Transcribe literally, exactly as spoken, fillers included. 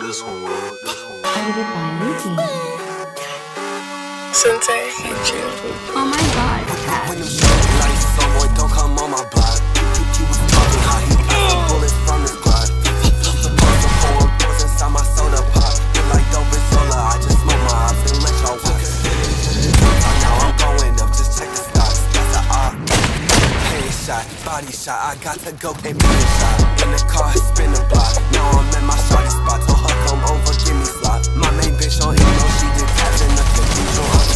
this one would. Edited by Yuki. Sensei, hate you. Oh my god, Cat. When them shorty like some boy don't come on my block. He was talking how he got some bullets from his Glock. Supposed to pour them thoughts inside my soda pop. Feel like dope is Zola, I just smoke my ops and let y'all walk. Now I'm going up, just check the stocks. That's a op. Headshot, body shot, I got to go pay me a shot. In the car, spin the block. Now I'm at my shorty spot. Told her come over, give me slot. My main bitch on emo, she did tabs in the cathedral.